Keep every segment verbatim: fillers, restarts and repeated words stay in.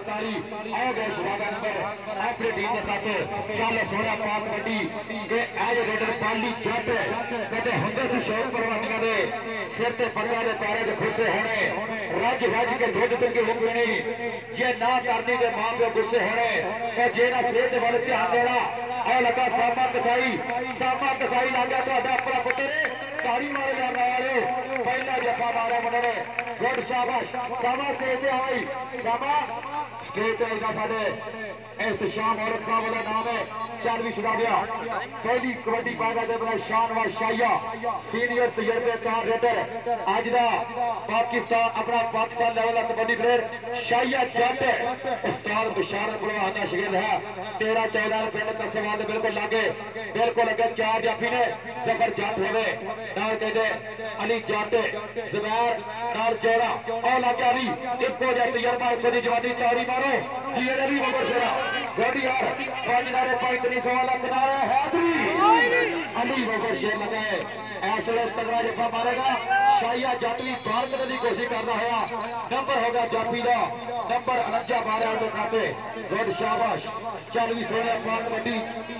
संताली आ गए शहादा नंबर अपनी टीम के खाते चल सोना पाक कबड्डी के एज रेडर पाली जट कदे होंगे सी शौक परवानियां दे सिर ते पग्गा दे पैरे दे खुसे होने रज रज के दुध ते घ्यो पीनी जे ना करनी ते मां प्यो गुस्से होने और जे ना सेहत वाल ध्यान देना आ लगा सामा कसाई सामा कसाई लगा तुहाडा अपना पुत्र तारी मारे जाने वाले पहला जफा मारा मुंडे ने गुड शाबाश सामा स्टेज ते आई सामा स्टेज ते आएगा साडे एहतशाम औरत साहब वाला नाम है चल भी छुड़ा दिया पहली कबड्डी पाएगा दे बड़ा शानवार शाहिया सीनियर तजर्बेकार रेडर आज दा पाकिस्तान अपना पाकिस्तान लेवल का कबड्डी प्लेयर शाहिया जट उस्ताद बशारत पहलवान दा शागिर्द है तेरह चौदह पिंड कसवाल दे बिल्कुल लागे बिल्कुल अगे चार जाफी ने जफर जट होवे नाल कहदे अली जट जुबैर नाल जोड़ा और लागे अली इको जिहा तजर्बा इको दी जवानी तारी मारो जी अली बबर शेरा गोडी यार पांच नारे पॉइंट नहीं सवाल किनारा हैदरी अली बबर शेर लगाए इस वे तगड़ा जफा मारेगा शाहिया जट भी बाहर करने की कोशिश कर रहा है नंबर होगा जाफी का नंबर उनंजा बारह के खाते गुड शाबाश चल भी सोने पाक कबड्डी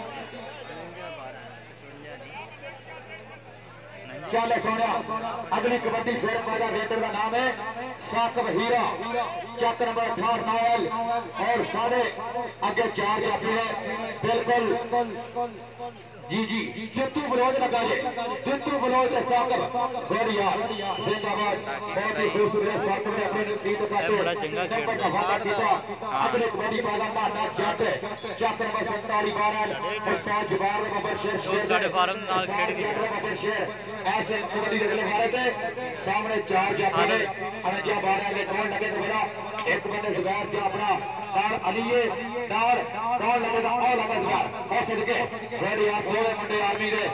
चल सोनिया अगली कबड्डी फिर पाएगा रेडर का नाम है साकब हीरा चक नंबर अठारह नावल और सारे आगे चार जाफी है बिल्कुल जी जी दित्तू बलोच लगा जे दित्तू बलोच के साकब गोरिया जिंदाबाद बहुत ही खूबसूरत साकब ने अपने टीम को काटे नंबर का वादा किया अगले कबड्डी पाएगा माना जट चक नंबर सैंतालीस बारह उस्ताद जवार बबर शेर शेर साडे फार्म नाल खेड गए बबर शेर ऐसे कबड्डी देखने वाले थे सामने चार जाफी ने अनजा बारह के कौन लगे तो बड़ा एक बंदे जुबैर जो अपना नाल अलीए नाल कौन लगेगा और लगा जुबैर और सदके रेडी आप दो मुंडे आर्मी दे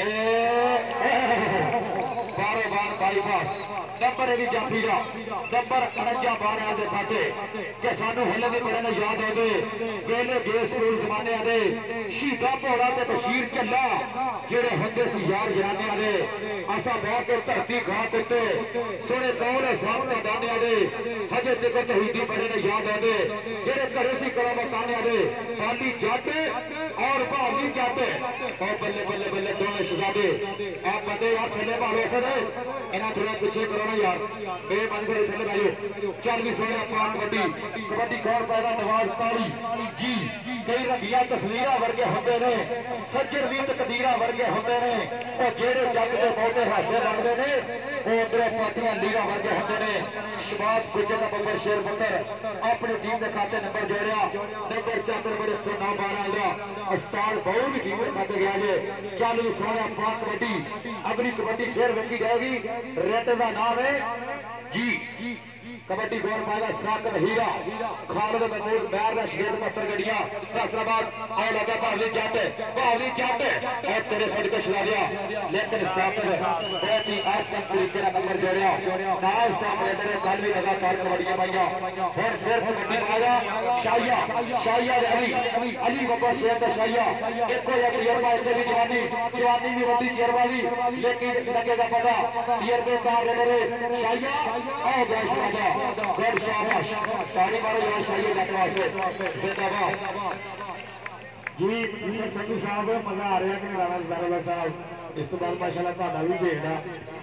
बारो बार बाईपास नंबर भी जाफी का नंबर उनंजा बारह के खाते कि सानू हले भी बड़े याद आते वेले गए स्कूल जमाने दे शहीदा भोड़ा ते बशीर झल्ला जेड़े होंदे सी यार जनानियां दे असा बह के धरती खा दिते सोने कौन साहब का दानिया दे हजे तक तहीदी बड़े ने याद आते जेड़े घरे सी कला मकानिया दे पाली जट और भावी जट और बल्ले बल्ले बल्ले दोनों शहजादे आ बंदे यार थले भालो सर इन्हां थोड़ा पीछे करो ना यार बेबंद करे थले भाइयों चल भी सोने पाक कबड्डी कबड्डी कौन पैदा नवाज ताली जी कई रंगिया तस्वीर वर्गे होंगे ने सज्जर भी तकदीर वर्गे होंगे ने और जेड़े जग के बहुते हासे बनते ने वो उधरों पाटियां लीरा वर्गे होंगे ने शबाज गुजर का बबर शेर पुत्र अपनी टीम के खाते नंबर जोड़िया नंबर चाकर बड़े सौ नौ बारह का उस्ताद बहुत टीम के खाते गया जे चल भी सोने पाक कबड्डी अगली कबड्डी फिर वेखी जाएगी रेडर का नाम है जी कबड्डी गोल पाएगा साकब हीरा खालिद महमूद मैर का शेर पत्थर गड्डियां फैसलाबाद आए लगा भावली जट भावली जट और तेरे साइड को छुड़ा दिया लेकिन साकब बहुत ही आसान तरीके का नंबर जोड़िया नाल स्टाफ रेडर ने कल भी लगातार कबड्डियां पाइया और फिर कबड्डी पाएगा शाहिया शाहिया अली अली बब्बा शेर का शाहिया एको या तजर्बा एको भी जवानी जवानी भी बड़ी तजर्बा भी लेकिन लगेगा पता तजर्बे का रेडर शाहिया और गया शाहिया गुड शाबाश ताली मारो यार शाहिया जट वास्ते जिंदाबाद जी सर संधू साहब मजा आ रहा कि राणा जबारवाला साहब इस तो बाद माशाल्लाह ਤੁਹਾਡਾ ਵੀ ਭੇਜਦਾ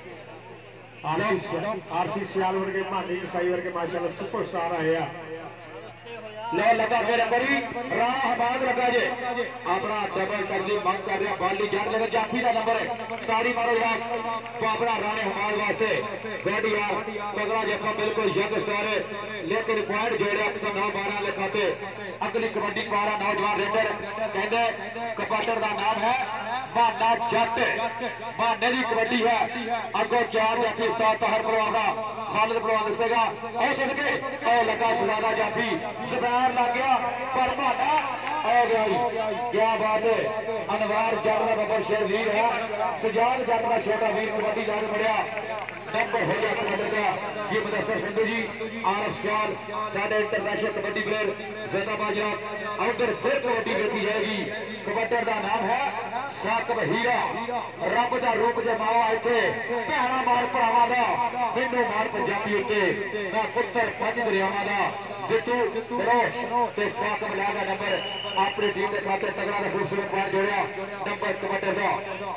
आरती आरती सियाल वर्गे मानी कसाई वर्गे माशाल्लाह सुपरस्टार आए आ ले लगा फिर बड़ी राह बाद लगा जे अपना डबल कर दी मांग कर रहा बाली जार लगा जाफी का नंबर है तारी मारो जनाब तो अपना राणे हमाल वास्ते गाड़ी यार तगड़ा जफा बिल्कुल यंग स्टार है लेकिन पॉइंट जोड़े एक सौ नौ बारह लिखाते अगली कबड्डी पारा नौजवान रेडर कहते कपाटर का नाम है माना जट माने की कबड्डी है अगो चार जाफी उस्ताद तहर परवाना खालिद परवाना दसेगा और सदके और लगा शहजादा जाफी जुबैर लग गया पर माना आ गया क्या बात है अनवार जट का बबर शेर वीर है सजाद जट का छोटा वीर कबड्डी लाग पड़िया नंबर हो गया कबड्डी का जी मुदस्सर संधू जी आरफ सियाल साडे इंटरनेशनल कबड्डी प्लेयर जिंदाबाद जनाब। उधर फिर कबड्डी देखी जाएगी। कबड्डर का नाम है साकब हीरा। रब का रूप जमावा इत्थे भैणा मार भरावां दा मैनू मार पंजाबी उत्ते मैं पुत्र पंज दरियावां दा बिट्टू बलोच ते साकब ला दा नंबर अपनी टीम के खाते तगड़ा ते खूबसूरत पॉइंट जोड़िया नंबर कबड्डर का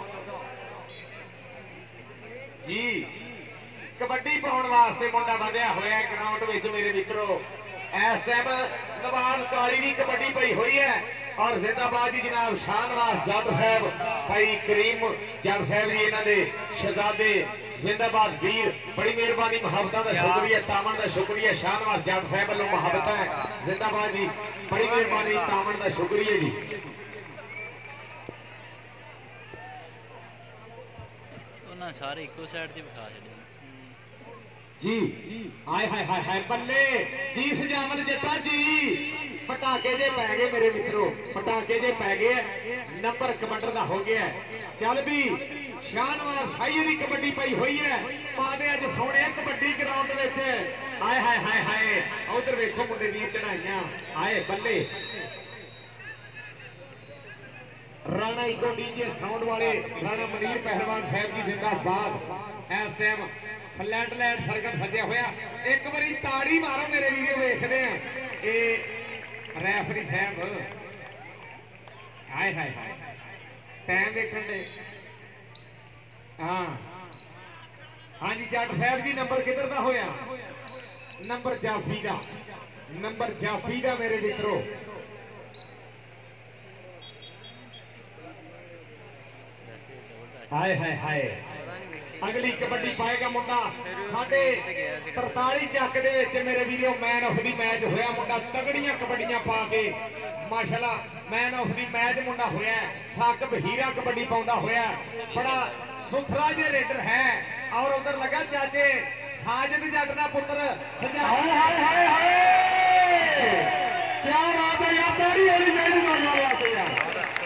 जी। कबड्डी पाउण वास्ते मुंडा बंधिया होया ग्राउंड विच मेरे मित्रो। इस टाइम नवाज काली की कबड्डी पई हुई है और जिंदाबाद जी जनाब शाहनवाज जट साहब भाई करीम जट साहब जी इन्हां दे शहजादे जिंदाबाद वीर बड़ी मेहरबानी मुहब्बत का शुक्रिया तामन का शुक्रिया शाहनवाज जट साहब वालों मुहब्बत है जिंदाबाद जी बड़ी मेहरबानी तामन का शुक्रिया जी। सारे इको साइड से बिठा जी। हाय हाय हाय हाय बल्ले जी सजावत जट्टा जी पटाके जे पै गए मेरे मित्रों पटाके जे पै गए नंबर कबड्डर का हो गया। चल भी शाहनवाज शाही की कबड्डी पई हुई है पादे अज सोने कबड्डी ग्राउंड विच। हाय हाय हाय हाय उधर वेखो मुंडे दी चढ़ाइयां आए बल्ले राणा इको डीजे साउंड वाले राणा मनीर पहलवान साहब जी जिंदाबाद। इस टाइम फ्लैट लैंड सर्कट सज्जा होया एक बारी ताड़ी मारो मेरे वीडियो देखते हैं ये रैफरी साहब। हाय हाय हाय टाइम देखने दे। हाँ हाँ जी जट साहब जी नंबर किधर का होया नंबर जाफी का नंबर जाफी का मेरे मित्रों। हाय हाय हाय अगली कबड्डी पाएगा मुंडा साढ़े तरताली चक दे विच मेरे video man of the match होया मुंडा तगड़ियां कबड्डियां पा के माशाल्लाह मैन ऑफ दी मैच मुंडा होया साकब हीरा कबड्डी पाउंदा होया बड़ा सुथरा जे रेडर है। और उधर लगा चाचे साजिद जट दा पुत्र सजा। हाय हाय हाय हाय क्या बात है यार ताड़ी होनी चाहिए मारने वास्ते यार।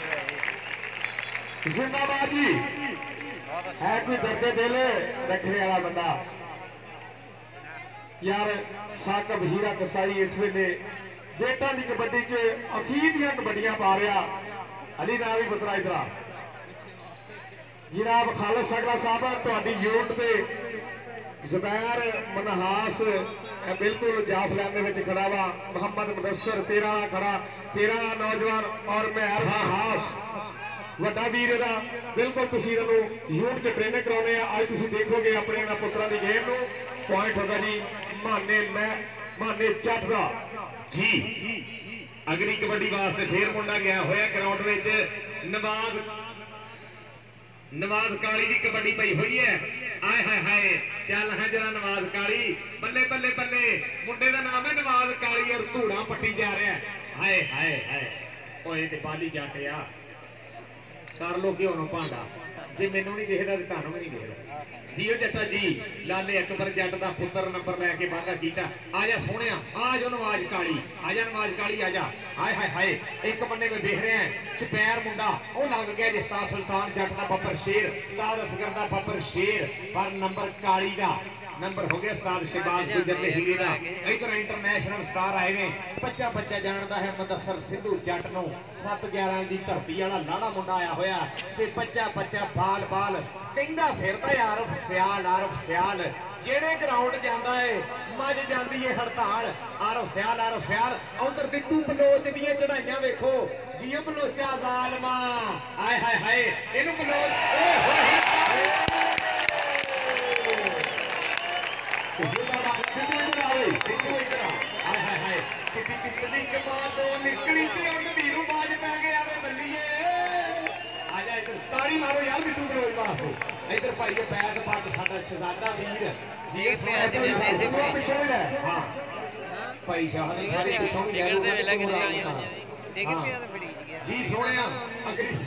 जिंदाबाद जी है कोई दर्दे दिल रखने वाला बंदा यार साकब हीरा कसाई इस वेले बेटा की कबड्डी च अखीर दियां कबड्डियां पा रहा। अली ना भी पुत्रा इधर जनाब खालिद सकला साहब तुहाडी यूनिट ते जुबैर मनहास बिल्कुल जाफ लैन में खड़ा वा मोहम्मद मुदस्सर तेरा खड़ा तेरा नौजवान और मैं हास वड्डा वीर दा बिल्कुल तुसीं इहनूं यूनिट च ट्रेनिंग कराउने आ। अज तुसीं देखोगे अपने इन्हां पुत्तरां दी गेम नूं पॉइंट होगा जी माने मैं माने जट दा जी। अगली कबड्डी वास्ते फिर मुंडा गया होया ग्राउंड विच नवाज नवाज काली की कबड्डी पई हुई है। आए हाय हाय चल है जरा नवाज काली बल्ले बल्ले बल्ले मुंडे का नाम है नवाज काली और धूड़ा पट्टी जा रहा है। हाय हाय हाय ओए ते बाली जट आ कर लो कि होना भांडा जे मैनू नहीं देखता तो तुहानू भी नहीं देखता। जियो जट्टा जी लाले अकबर जट का पुत्र नंबर लैके वादा किया। आ जा सोहणिया आ जा नवाज काली आ जा नवाज काली आ जा। हाय हाय हाय एक बन्ने में देख रहे हैं चपैर मुंडा वो लग गया जी उस्ताद सुल्तान जट का बब्बर शेर उस्ताद असगर का बब्बर शेर पर नंबर काली का नंबर हो गया उस्ताद शहबाज गुजर हीरे का। इधर इंटरनेशनल स्टार आए ने बच्चा बच्चा जानता है मुदस्सर सिद्धू जट नूं सत्त ग्यारह की धरती वाला लाड़ा मुंडा आया होया ते बच्चा बच्चा बाल बाल कहंदा फिरदा यार सियाल आरफ सियाल जेड़े ग्राउंड जांदा है मज जांदी है हड़ताल आरफ सियाल आरफ सियाल। उधर बिट्टू बलोच दी चढ़ाइयां वेखो जियो बलोचा जालमा। हाय हाय हाय इनू बलोच निकली बाज पै गया बल्लीए आ जा इधर ताड़ी मारो यार बिट्टू बलोच वास्ते। इधर भाई पैर पग साडा शहजादा वीर जी पिछे है। हाँ भाई शाह ने सारे पिछों जी सोने अगली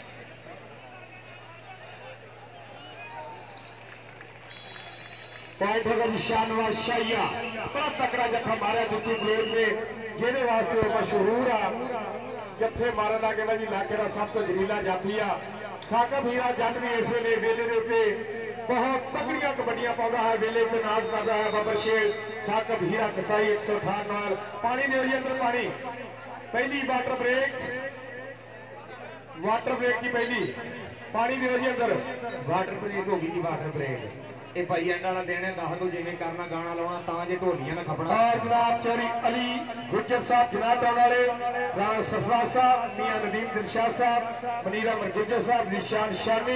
पॉइंट होगा जी शाहनवाज शाहिया बड़ा तकड़ा जखम मारा दूसरी प्लेट में जेदे वास्ते मशहूर आ जत्थे मारन का कहना जी इलाके का सब तो जलीला जाफी आ। साकब हीरा जट भी इस वेले वेले के उत्ते बहुत तगड़ियां कबड्डियां पाउंदा है वेले ते नाज करदा है बाबर शेर साकब हीरा कसाई एक सौ अठानवे नाल पानी दे रही अंदर पानी पहली वाटर ब्रेक वाटर ब्रेक की पहली पानी दे रही अंदर वाटर ब्रेक हो गई जी वाटर ब्रेक ਇਹ ਭਾਈ ਐਂਡ ਵਾਲਾ ਦੇਣੇ ਦੱਸ ਦੋ ਜਿਵੇਂ ਕਰਨਾ ਗਾਣਾ ਲਾਉਣਾ ਤਾਂ ਜੇ ਢੋਲੀਆਂ ਨਾ ਖਪਣਾ और जनाब चौधरी अली गुज्जर साहब जनाब वाले राणा सरफराज साहब मियां नदीम दिलशाह साहब मनीर अहमद गुज्जर साहब निशान शामी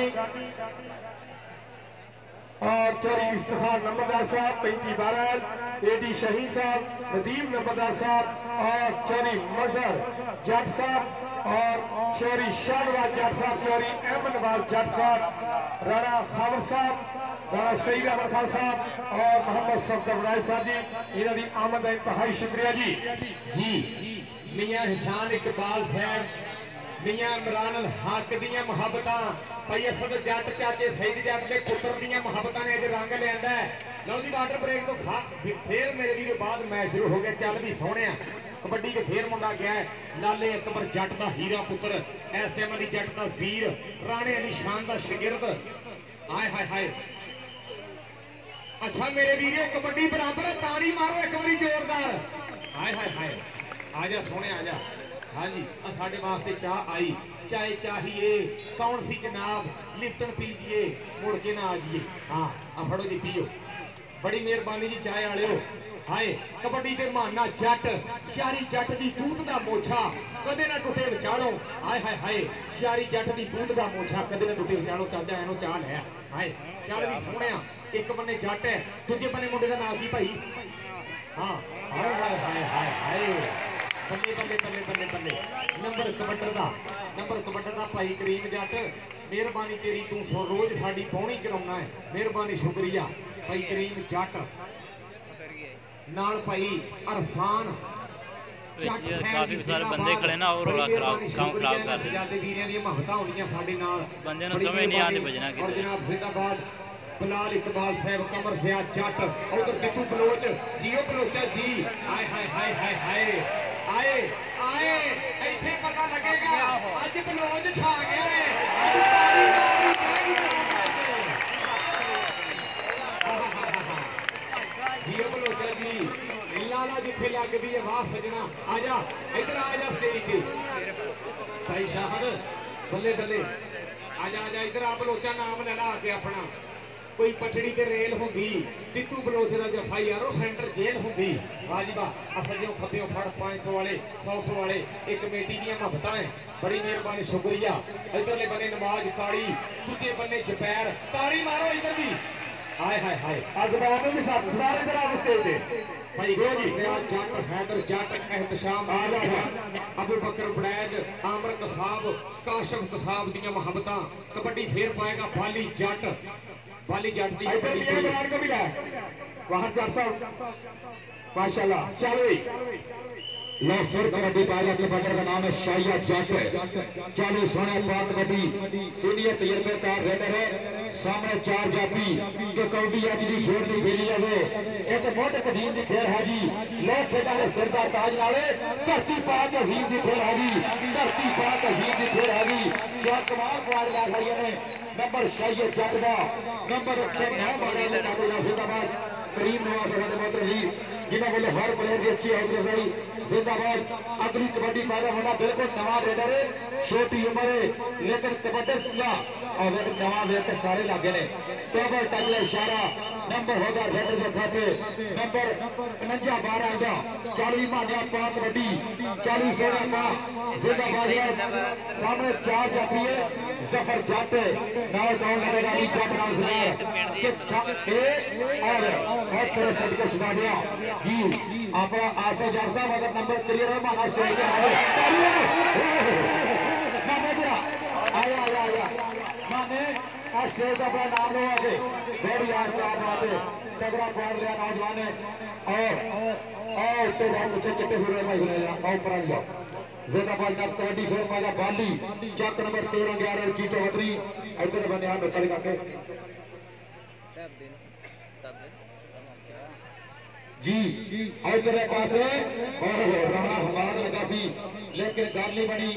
और चौधरी इफ्तिखार नंबरदार साहब पैंती बारह एडी शहीन साहब नदीम नंबरदार साहब और चौधरी मजहर जट साहब और चौधरी शाहनवाज जट साहब चौधरी अहमद नवाज जट साहब राणा खावर साहब राणा सईद अहमद खान साहब और मोहम्मद सफदर राय साहब जी इन्हों की आमद का इंतहाई शुक्रिया जी जी मियां हिसान इकबाल साहब मियां इमरान अल हक दियां मुहब्बतां भाई असद जट चाचे सईद जट के पुत्र दियां मुहब्बतां ने अज रंग लिया है लो जी वाटर ब्रेक तो फिर मेरे भी बाद मैच शुरू हो गया चल भी सोहने कबड्डी के फिर मुंडा गया लाले अकबर जट का हीरा पुत्र इस टाइम अली जट का वीर राणे अली शान का शागिर्द आए हाय हाय अच्छा मेरे वीरों कबड्डी बराबर है ताड़ी मारो एक बारी जोरदार हाय हाय हाय आजा सोने आजा हाँ जी साढ़े वास्ते चाह आई चाय चाहिए कौन सी जनाब लिप्टन पीजिए मुड़ के ना आ जाइए हाँ आ फड़ो जी पियो बड़ी मेहरबानी जी चाय वाले हो हाय कबड्डी के माना जट यारी जट की दूध का मोछा कदे ना टुटे विचालो हाय हाय हाय यारी जट की दूध का मोछा कदे ना टुटे विचालो चाचा एनो चाह लिया हाय चल भी सोने एक बन्ने जट है दूजे बन्ने मुंडे का नाम की भाई हाँ हाय हाय हाय हाय हाय बल्ले बल्ले बल्ले बल्ले बल्ले नंबर कबड्डर का नंबर कबड्डर का भाई करीम जट मेहरबानी तेरी तू सो रोज साडी पौनी कराउना है मेहरबानी शुक्रिया भाई करीम जट नाल भाई अरफान काफी सारे बंदे खड़े ना और खराब काम खराब कर रहे हैं वीरियां दी महबतां होणियां साडे नाल बंदे नु समझ नहीं आंदी बजना और जनाब जिंदाबाद बिलाल इकबाल साहब कमर फयाज जट उधर बिट्टू बलोच जियो बलोचा जी हाय हाय हाय हाय हाय आए आए इथे पता लगेगा आज बलोच छा गया है जियो बलोचा जी लाला जिथे लगदी है वाह सजना आजा इधर आजा स्टेज पे भाई शाहद बल्ले बल्ले आजा आजा इधर आ बलोचा नाम लेना आके अपना कोई पटड़ी ते रेल होंगी तितू बलोच का एफ आई आर सेंटर जेल होंगी वाह जी वाह असजों खब्बियों फड़ पाँच सौ वाले सौ सौ वाले एक कमेटी दी महबतां है बड़ी मेहरबानी शुक्रिया इधरले बने नवाज काली दूजे बने जपैर ताड़ी मारो इधर भी हाय हाय हाय अजबान भी साथ सारे इधर आ स्टेज पे भाई गो जी फयाज जट हैदर जट एहतशाम अबू बकर बड़ैज आमर कसाब काशफ कसाब दी मुहब्बतां कबड्डी फेर पाएगा बाली जट बाली जट दी इधर भी इमरान को मिला बाहर जट साहब माशाल्लाह चल लो फिर कबड्डी पाएगा अपने बंदर का नाम है शाहिया जट चालू सोने पाक कबड्डी सीनियर तजर्बेकार रेडर है सामने चार जापी के कबड्डी अज की खेल की बेली है वो ये तो बहुत कदीम की खेल है जी लोग खेडा के सिर का ताज नाले धरती पाक अजीम की खेल है जी धरती पाक अजीम की खेल है जी क्या कमाल कुआर ला खाई ने नंबर शाहिया जट का नंबर एक सौ नौ बारह फरीदाबाद करीम नवाज मोहम्मद वीर जिन्होंने बोले हर प्लेयर की अच्छी हौसला अफजाई जिंदाबाद अगली कबड्डी पैदा होना बिल्कुल नवा रेडर है छोटी उम्र है लेकिन कबड्डी चुला और नवा वेट सारे लागे ने टेबल टकले इशारा नंबर होगा रेडर के खाते नंबर उनंजा बारह आजा चालीस माजा पा कबड्डी चालीस सोलह पा जिंदाबाद सामने चार जाती है जफर जाते नाल कौन लगेगा अली जट नाम से और बहुत तरह से को सुना दिया जी अपना आशा जट साहब अगर नंबर क्लियर है माना स्टेज पे माने जरा आया आया आया माने आज स्टेज अपना नाम लो आगे बड़ी यार क्या बात है तगड़ा पॉइंट लिया नौजवान ने और और तो बहुत कुछ चिट्टे सुर में घुले और पर आ जाओ जिंदाबाद का कबड्डी फिर पाएगा बाली चक नंबर तेरह ग्यारह ची चौधरी इधर बने हाथ कल काके जी और तेरे पास है और राणा हमारा लगा सी लेकिन गाली बनी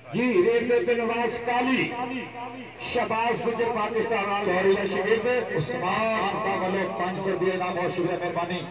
जी रेड दे पे नवाज काली शहबाज गुजर पाकिस्तान चौरी शिगिर्द उस्मान साहब वाले पांच सौ रुपये इनाम। बहुत शुक्रिया मेहरबानी।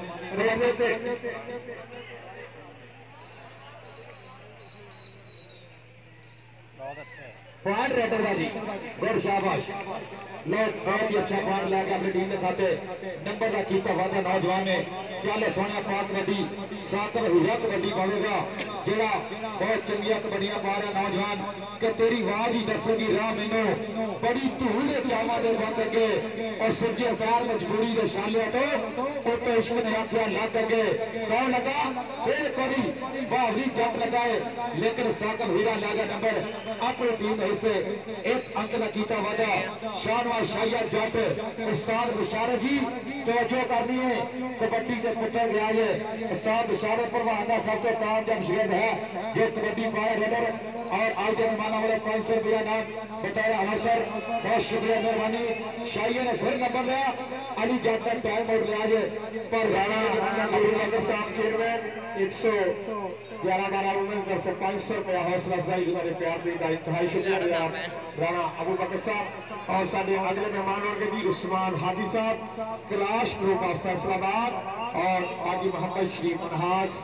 पॉइंट रेडर का जी गुड शाबाश। लोग बहुत ही अच्छा पॉइंट लैके अपनी टीम ने खाते नंबर का किया वादा नौजवान ने। चल सोनिया पाक कबड्डी सातव हीरा कबड्डी पावेगा जेड़ा बहुत चंगिया कबड्डियां पा रहा नौजवान कि तेरी आवाज ही दसेगी राह मैनू बड़ी धूल के चावा दे बंद अगे और सज्जे पैर मजबूरी के शाले तो तो इश्क ने आखिया लग अगे कौन लगा फिर कभी बावरी जट लगाए लेकिन सातव हीरा लै गया नंबर अपनी टीम हिस्से एक अंक का किया वादा। शाहनवाज शाहिया जट उस्ताद मुशारफ जी तवज्जो करनी है कबड्डी के पुत्र गया है। उस्ताद मुशारफ परवान का सब तो कामयाब शागिर्द है जो कबड्डी पाए रेडर और आज के मेहमानों वाले पांच सौ रुपया नाम बताया अवसर। बहुत शुक्रिया मेहरबानी। शाहिया ने फिर नंबर लिया अली जट का टाइम आउट लिया है पर राणा अबू बकर साहब चेयरमैन एक सौ ग्यारह बारह वुमेन तरफ से पांच सौ रुपया हौसला अफजाई हमारे प्यार दी का इंतहाई शुक्रिया राणा अबू बकर साहब और साढ़े अगले मेहमान होंगे जी उस्मान हादी साहब कैलाश ग्रुप ऑफ फैसलाबाद और हाजी मोहम्मद शरीफ मनहास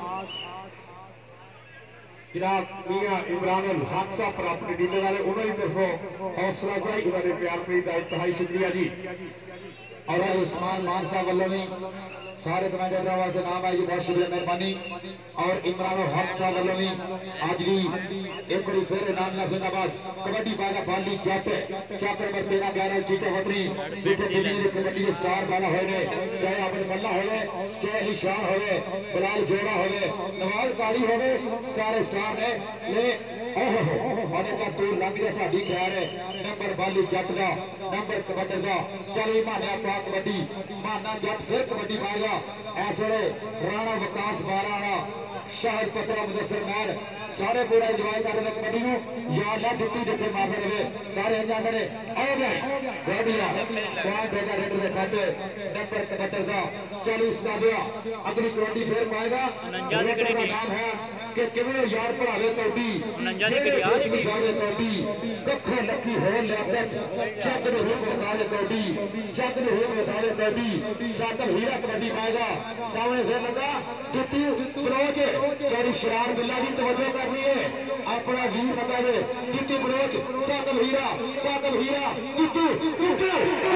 जनाब मियां इमरान अल हक साहब प्रॉपर्टी डीलर वाले उन्होंने तरफों हौसला अफजाई हमारे प्यार दी का इंतहाई शुक्रिया जी। और उस्मान मान साहब वालों ने सारे कमांडर वास्ते नाम आई जी बहुत शुक्रिया मेहरबानी। और इमरान हक साहब वालों ने आज भी एक बड़ी फिर नाम ना जिंदाबाद कबड्डी पाएगा बाली जट चक नंबर तेरह ग्यारह चीचा वतनी जिथे दुनिया के कबड्डी के स्टार वाला होए चाहे अपने मल्ला होए चाहे अली शाह होए बिलाल जोड़ा होए नवाज काली होए सारे स्टार ने ले का दूर लग गया साड़ी खैर नंबर बाली जट का नंबर कबड्डी का चली मानिया पा कबड्डी माना जट फिर कबड्डी पाएगा इस वे राणा विकास बारा शाहिद पत्रा मुदस्सिर महर सारे पूरा इंजॉय कर रहे कबड्डी को या ला दित्ती जिथे मारते रहे सारे जाते ने आओ गए बढ़िया पॉइंट देगा रेडर के खाते नंबर कबड्डी का चालीस का दिया अगली कबड्डी फिर पाएगा रेडर का नाम है कि किवें यार भरावे कबड्डी जेड़े भी जावे कबड्डी कखो लकी हो लैपटॉप जग ने हो बतावे कबड्डी जग ने हो बतावे कबड्डी सातव हीरा कबड्डी पाएगा सामने फिर लगा दित्ती बलोच चौरी शरार बिल्ला की तवज्जो करनी है अपना वीर बतावे दित्ती बलोच सातव हीरा सातव हीरा दित्तू दित्तू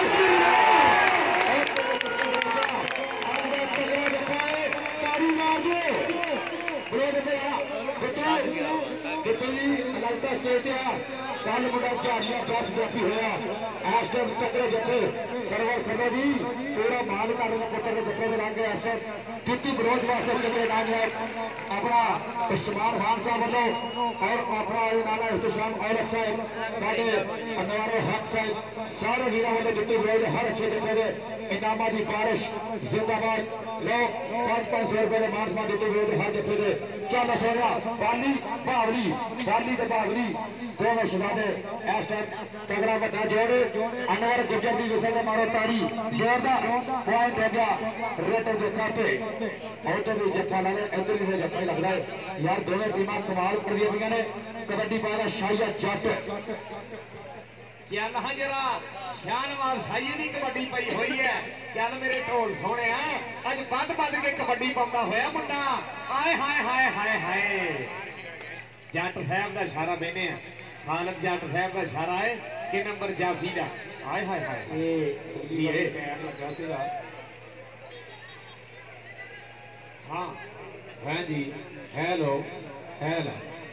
ताड़ी मार दो कल मुंडा झाड़िया दस जाफी होया इस टाइम तकड़े जत्थे सरवर सरवा जी पूरा मान कर पुत्र के जत्थे लग गए इस ड्यूटी बरोज वास्ते चंगे नाम है अपना इस्तेमाल खान साहब वालों और अपना नाला इख्तिशाम औरत साहब साढ़े अनवार हक साहब सारे वीरों वाले ड्यूटी बरोज हर अच्छे जत्थे के इनामा की बारिश जिंदाबाद लोग पांच पांच सौ रुपए के मानसमान ड्यूटी बरोज हर जत्थे के चल सोना बाली बावली बाली ते बावली दोनों शहजादे इस टाइम तगड़ा बड़ा जोड़ अनवर गुजर की विषय में मारो ताड़ी जोरदार पॉइंट हो गया रेटर के खाते उधर भी जत्था लगे इधर भी जत्था लगता है यार दोनों टीमां कमाल कर दी ने कबड्डी पाएगा शाहिया जट चल हाँ जरा शाहनवाज शाहिया की कबड्डी पई हुई है चल मेरे ढोल सोने अज बद बद के कबड्डी पाता होया मुंडा आए हाय हाय हाय हाय जट साहब का इशारा देने खालद जट साहब का इशारा है कि नंबर जाफी का आए हाय हाय हाँ हाँ जी हेलो हेलो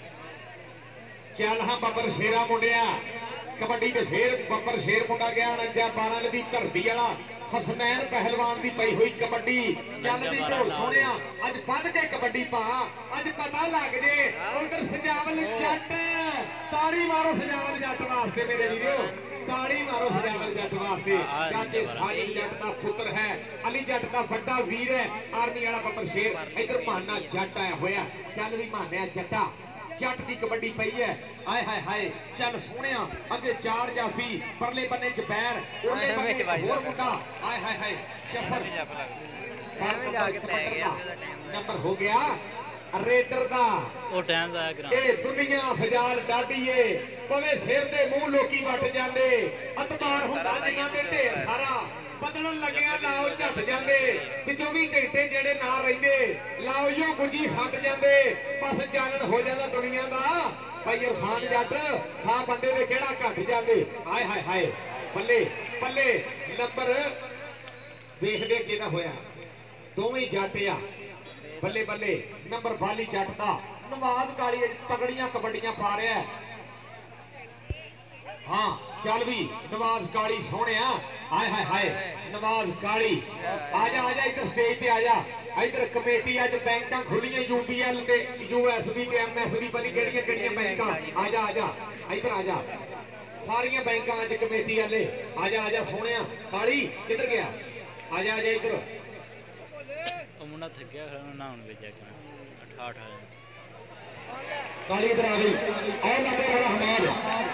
चल हाँ बब्बर शेरा मुंडिया कबड्डी ते फिर बब्बर शेर मुंडा गया उनंजा बारह लदी धरती वाला हसनैन पहलवान की पई हुई कबड्डी चल भी ढोल सोने अज बद के कबड्डी पा अज पता लग जे उधर सजावल जट ताड़ी मारो सजावल जट वास्ते मेरे वीरो ताड़ी मारो सजावल जट वास्ते चाचे साहिल जट का पुत्र है अली जट का बड़ा वीर है आर्मी वाला बब्बर शेर इधर माना जट आया होया चल भी मानिया जटा जट की कबड्डी पई है आए हाय हाय चल सोने अगे चार जाफी परले बन्ने च पैर ओले बन्ने होर मुंडा आए हाय हाय जफर नंबर हो गया रेडर दा ਉਹ ਟਾਈਮ ਦਾ ਆਇਆ ए दुनिया फजाल डाडीए पवे सिर दे मुंह लोकी वट जांदे अतबार हुंदा जिन्हां दे ढेर सारा बदलन लगਿਆ लाओ झट जांदे ते चौबीस घंटे जेड़े ना रहिंदे लाओ यो गुजी सट जांदे बस चानन हो जांदा दुनिया दा भाई इरफान जट साह बंदे दे किहड़ा घट जांदे हाय हाय हाय बल्ले बल्ले नंबर देखदे किहदा होया दोवें जट आ बल्ले बल्ले नंबर बाली जट दा नवाज काली तगड़ियां कबड्डियां पा रहा है हाँ चल भी नवाज काली सोने हाय हाय हाय नवाज काली आजा आजा इधर स्टेज पे आजा इधर कमेटी अज बैंकां खुलियां यूपीएल ते यूएसबी ते एमएसबी पता केड़ियां केड़ियां बैंकां आजा आजा इधर आजा सारियां बैंकां अज कमेटी वाले आजा आजा सोने काली किधर गया आजा आजा इधर ਉਹ ਮੁੰਡਾ ਥੱਕਿਆ ਖੜਾ ਨਾ ਹੁਣ ਵੇਚਿਆ ਕਿ ਅਠਾਹਠ ਆ काली इधर आ गई और लगे वाला हमार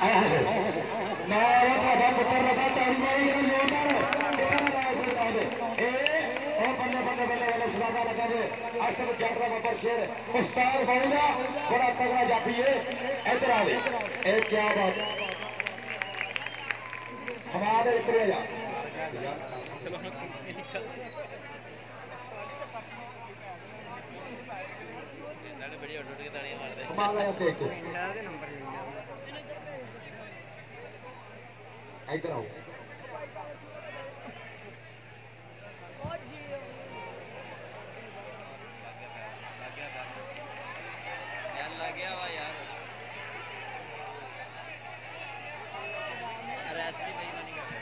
नारा था पुत्र लगा ताली मारी है जोरदार कितना लायक बता दे ए और बंदे बंदे बंदे वाले सलादा लगा दे आज तक जाटरा बाबर शेर उस्ताद बाउला बड़ा तगड़ा जाफी है इधर आ गई ए क्या बात हमारे इधर जा कमाल है स्टेज पे इधर आओ लग गया वा यार अरे ऐसी नहीं मानी कर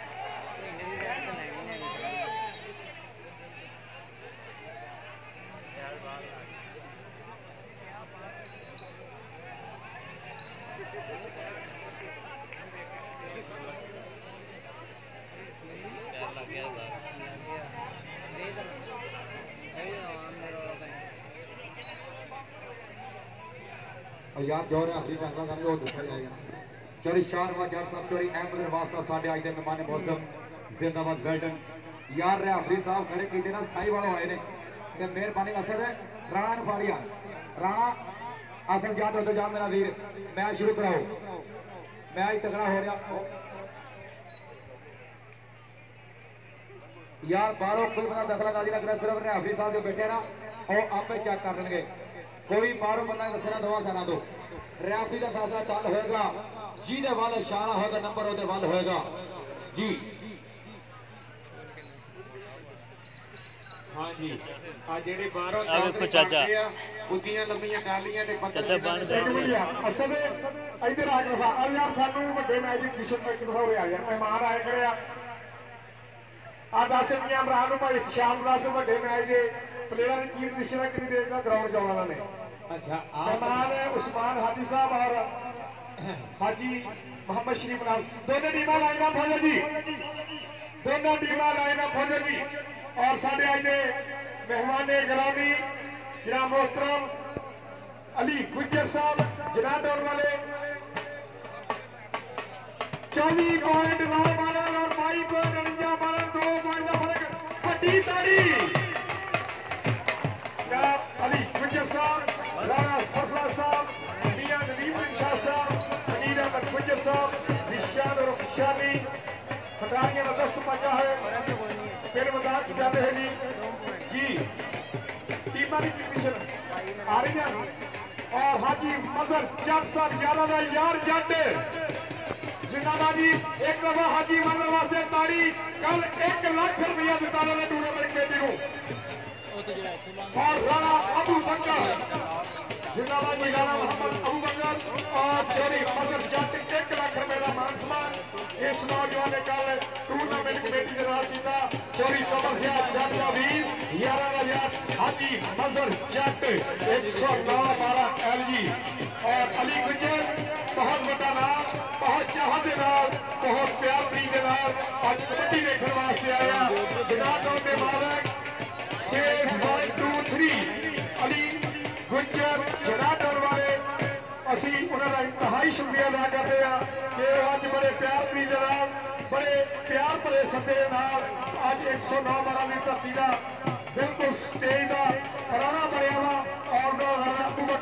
यार जो आखिरी फैसला करने वो दूसरा जाएगा चोरी शार व जट साहब चोरी अहमद रवाज साहब साडे आज दे मेहमान मौसम जिंदाबाद वेल्डन यार रेफरी साहब खड़े कीते ना साई वालों आए ने ते मेहरबानी असल राणा ने फाड़िया राणा असल जाट होते जा मेरा वीर मैच शुरू कराओ मैच तगड़ा हो रहा यार बाहरों कोई बंदा दखलंदाजी ना करे सिर्फ रेफरी साहब जो बैठे ना वो आपे चेक कर लेंगे कोई बाहरों बंदा दसना दवा सारा दो रेफरी का फैसला चल होगा जिहदे वाल इशारा होगा नंबर ओदे वाल होगा जी हाँ जी आ जेड़े बाहरों आ देखो चाचा उच्चियां लंबियां डालियां ते चाचा बन जा असल इधर आ गया और यार सानू ਵੱਡੇ ਮੈਚ ਦੀ ਖੁਸ਼ੀ ਇੱਕ ਦਫਾ ਹੋਇਆ ਯਾਰ ਮਹਿਮਾਨ ਆਏ ਖੜੇ ਆ ਆ ਦਸ ਮੀਆਂ ਭਰਾ ਨੂੰ ਭਾਈ ਸ਼ਾਮ ਦਾ ਵੱਡੇ ਮੈਚ ਦੇ प्लेयर की पोजीशन कितनी देर का ग्राउंड जाना उन्होंने अच्छा मेहमान है उस्मान हाजी साहब और हाजी मोहम्मद शरीफ नाम दोनों टीम लाइन अप हो जी दोनों टीम लाइन अप हो जी और साढ़े आज के मेहमान ग्रामी जनाब मोहतरम अली गुज्जर साहब जनाब दौड़ वाले चौबीस पॉइंट नौ बारह और बाईस पॉइंट उनजा बारह दो पॉइंट का फर्क बड़ी ताड़ी अली गुज्जर साहब राणा सफला साहब मियां नदीम शाह साहब अनील अहमद गुज्जर साहब जिशान और शानी खिलाड़ियों का दस्त पहुंचा है फिर मैदान की जाते हैं जी जी टीमां की पोजीशन आ रही है और हाजी मजहर जट साहब ग्यारह का यार जट जिंदाबाद जी एक दफा हाजी मजहर वास्ते ताड़ी कल एक लाख रुपया दिता उन्होंने टूर्नामेंट कमेटी को और राणा अबू बकर जिंदाबाद जी राणा मोहम्मद अबू बकर और चोरी मजहर जट एक लाख रुपए का मान सम्मान इस नौजवान ने कल टूर्नामेंट कमेटी के नाल किया चोरी कमरसिया जट का वीर ग्यारह हजार हाजी मजहर जट एक सौ नौ बारह एल जी और अली गुज्जर बहुत बड़ा नाम बहुत चाहत के नाल बहुत प्यार प्रीत के नाल आज कबड्डी देखने वास्ते आया जनाब के मालक छह one two three Ali Gujjar जनाब वाले असी उन्होंने इंतहाई शुक्रिया अदा करते हैं कि अज बड़े प्यार प्रीत के नाल बड़े प्यार भरे सदे के नाल अज एक सौ नौ बारह की धरती का बिल्कुल स्टेज का पुराना बनया वा और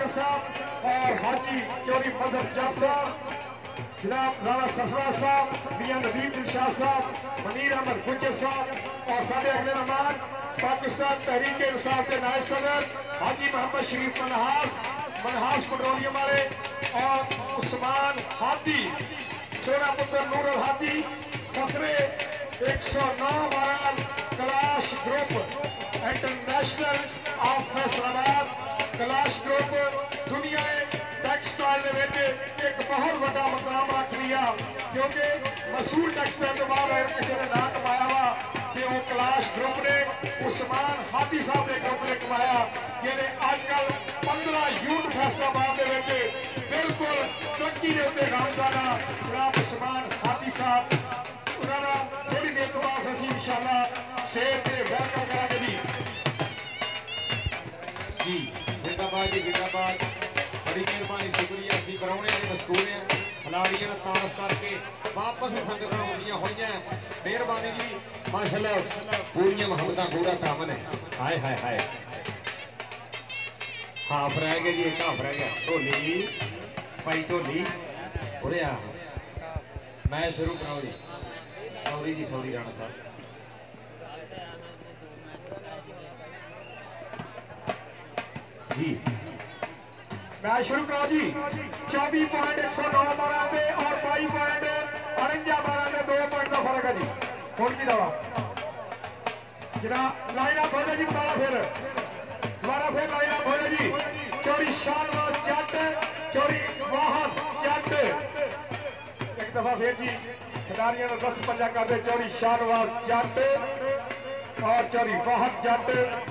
खान साहब और हाजी चौधरी मजहर जट साहब, जनाब राणा सफरा साहब, मियां नदीम शाह साहब, मनीर अहमद गुज्जर साहब और सारे अगले मेहमान पाकिस्तान तहरीक इंसाफ के नायब सदर हाजी मोहम्मद शरीफ मनहास, मनहास पेट्रोलियम वाले और उस्मान हादी, सोना पुत्र नूर अल हादी, फखरे एक सौ नौ बारह Kalash group international of Faisalabad. Kalash group दुनिया टैक्सटाइल एक बहुत बड़ा मुकाम रख लिया क्योंकि मसूल टैक्सटाइल के बाद किसी ने ना कमाया वा कि वो कलाश ग्रुप ने उस्मान हादी साहब ने ग्रुप ने कमाया जिन्हें अजकल पंद्रह यूनिट फैसलाबाद के बिल्कुल तरक्की के उत्ते गामजाना जनाब उस्मान हादी साहब उन्होंने थोड़ी देर तो बाद असीं इंशाअल्लाह स्टेज पे वेलकम करांगे जी। जी जिंदाबाद जी जिंदाबाद, बड़ी मेहरबानी शुक्रिया। असीं परौणे ने मशकूर हैं, खिलाड़ियों ने तारफ करके वापस संगत आउंदियां होईयां, मेहरबानी जी माशाअल्लाह, पूरियां मुहब्बतां पूरा तामन है। हाय हाय हाय, हाफ रह गया जी, एक हाफ रह गया। ढोली भाई ढोली उरे आ, मैं शुरू कराऊं जी। सॉरी जी सॉरी राणा साहब। जी मैच शुरू करो जी। चौबीस पॉइंट एक सौ नौ बारह पे और बाईस पॉइंट अड़ंजा बारह में दो पॉइंट का फर्क है जी। कौन की दवा जरा लाइन अप हो जाए जी, दोबारा फिर दोबारा फिर लाइन अप हो जाए जी। चोरी शानवाज जट, चोरी वाहद जट, एक दफा फिर जी खिलाड़ियों ने दस पंजा कर दे। चोरी शानवाज जट और चोरी वाहद जट।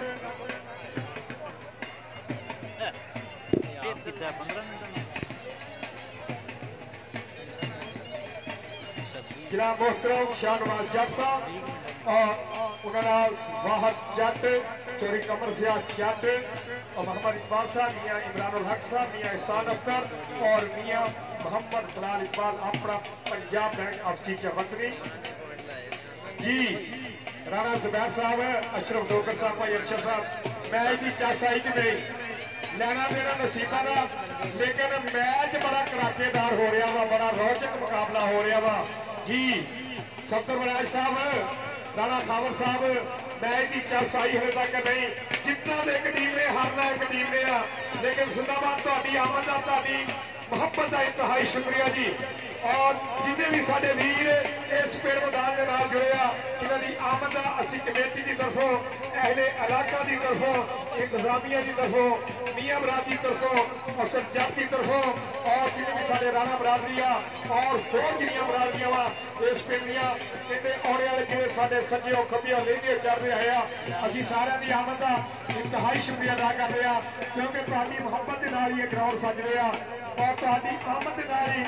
जनाब मोहतरम शाहनवाज जट साहब और उन्होंने वाहद जट, चोरी कमर सियाह जट और मोहम्मद इकबाल साहब, मियाँ इमरान उल हक साहब, मियाँ एहसान अख्तर और मियाँ मोहम्मद बिलाल इकबाल अपना Punjab bank of chief secretary जी। राणा जुबैर साहब, अशरफ डोगर साहब, भाई अरशद साहब, मैच की चस आई कि नहीं लेना देना नसीबा का, लेकिन मैच बड़ा कड़ाकेदार हो रहा वा, बड़ा रोचक मुकाबला हो रहा वा जी। सफदर बराज साहब, राणा खावर साहब, मैच की चस आई हले तक नहीं, जितना एक टीम ने हारना एक टीम ने आ, लेकिन जिंदाबाद तुहाडी आमद दा, तुहाडी मुहब्बत का इंतहाई शुक्रिया जी। और जिन्हें भी साडे वीर इस पेड़ मैदान के नाल जुड़े आ, इन्हां दी आमद दा असीं कमेटी की तरफों, अहले इलाका की तरफों, इंतजामिया की तरफों, मियां बरादरी की तरफों और सज्जाद की तरफों और जिन्हें भी साडे राणा बरादरी आ और होर जिन्नियां बरादरियां वा इस पिंड दियां इहदे आने वाले जिवें साडे सज्जे खब्बे लैंदे चढ़दे आए आ, असीं सारिआं दी आमद दा इंतहाई शुक्रिया अदा करदे आ क्योंकि तुहाडी मुहब्बत दे नाल ही ग्राउंड सज रिहा और तुहाडी आमद दे नाल ही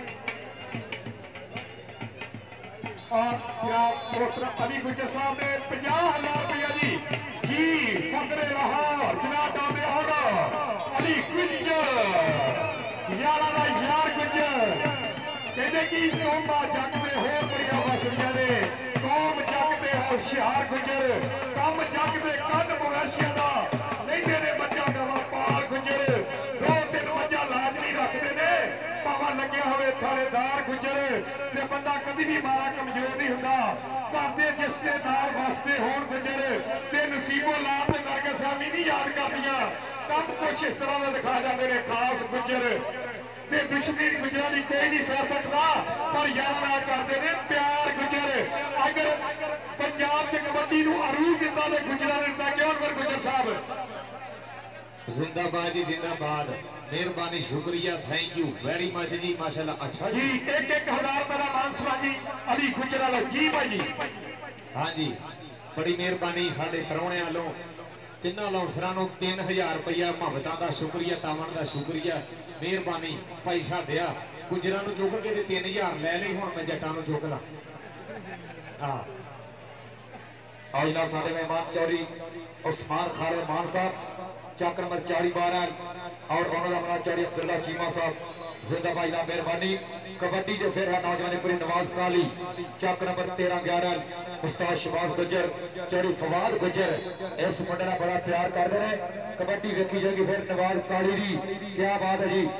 और मोहतरम अली गुज्जर साहब ने पचास हजार रुपया जी जी फखरे लाहौर जनाब दादे और अली गुज्जर यारा दा यार गुज्जर कहते कि कौमा जग दे होर बड़ियां वसदियां ने, कौम जग दे होशियार गुज्जर, कम जग दे कंध मवेशियां दा लैंदे ने बच्चा नवा पाल गुज्जर, दो तीन बच्चा लाजमी रखते ने भावा लग्या होवे थानेदार गुज्जर ते बंदा कभी भी मारा कमजोर नहीं हुंदा, करदे जिस दे नाल वास्ते होण गुज्जर ते नसीबो लात ते नरगसामी नहीं याद करदियां, कम कुछ इस तरह दे दिखा जांदे ने खास गुज्जर ते दुश्मनी गुजरां दी कोई नहीं सह सकदा पर यार नाल करदे ने प्यार गुज्जर। अगर पंजाब च कबड्डी नूं अरूज दित्ता ते गुज्जरां ने दित्ता क्यों अनवर गुज्जर साहब। जिंदाबाद जी जिंदाबाद, मेहरबानी शुक्रिया, थैंक यू वेरी मच जी माशाल्लाह। अच्छा जी एक एक हजार रुपए का मान समा जी अली गुज्जर वाला जी भाई जी। हाँ जी बड़ी मेहरबानी साडे परौणे वालों तिन्हां लौंसरां नूं तीन हजार रुपया मुहब्बतां दा शुक्रिया, तावन दा शुक्रिया, मेहरबानी भाई साडिया गुजरां नूं चुक के तीन हजार लै लई, हुण मैं जट्टां नूं चुक ला। हाँ आज ना साडे मेहमान चौधरी उस्मान खाले मान साहब चक नंबर चाली बारह और उन्होंने चौधरी अब्दुल्ला चीमा साहब जिंदाबाद ना मेहरबानी। कबड्डी जो फिर है नौजवानी पूरी नवाज काली चक नंबर तेरह ग्यारह उस्ताद शबाज गुजर चौरी फवाद गुजर इस मुंडे नाल बड़ा प्यार करते हैं। कबड्डी वेखी जाएगी फिर नवाज काली दी, क्या बात है जी।